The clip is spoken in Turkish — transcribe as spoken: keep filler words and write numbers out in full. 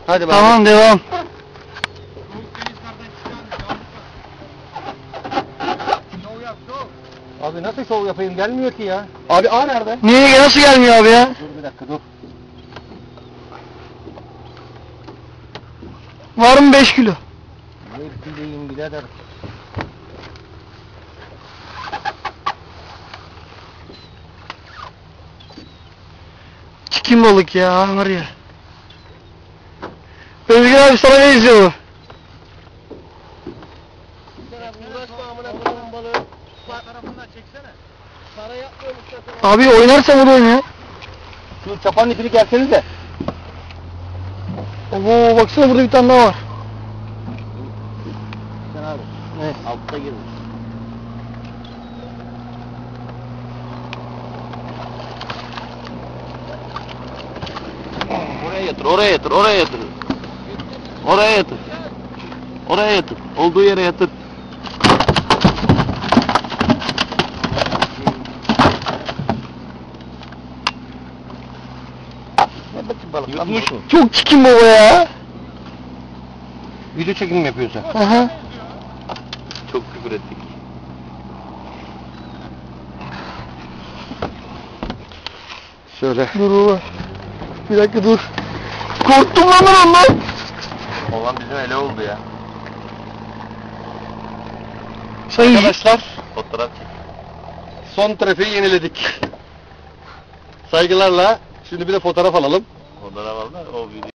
Hadi Tamam bakalım. devam. Abi nasıl şov yapayım, gelmiyor ki ya. Abi A nerede? Niye nasıl gelmiyor abi ya? Dur bir dakika dur. Var mı beş kilo? Ne bileyim birader. Çikin balık ya var ya. Özgür abi sana ne izliyor bu? Uğraşma amına koyduğum balığı. Bak tarafından çeksene. Para yapmıyormuş zaten. Abi oynarsa bu da oynuyor. Şu çapanın ipini gelseniz de. Oo baksana burada bir tane daha var. Sen abi. Evet. Altta girmiş. Oraya yatır, oraya yatır, oraya yatır. Oraya yatır. Oraya yatır. Olduğu yere yatır. Yutmuş mu? Çok çikin baba ya. Video çekim mi yapıyorsun sen? Aha. Çok küfür ettik. Şöyle. Dur baba. Bir dakika dur. Korktum lan ben ondan. Olan bizim ele oldu ya. Sen Arkadaşlar, fotoğraf çek. Son trafiği yeniledik. Saygılarla şimdi bir de fotoğraf alalım. Fotoğraf al da o video.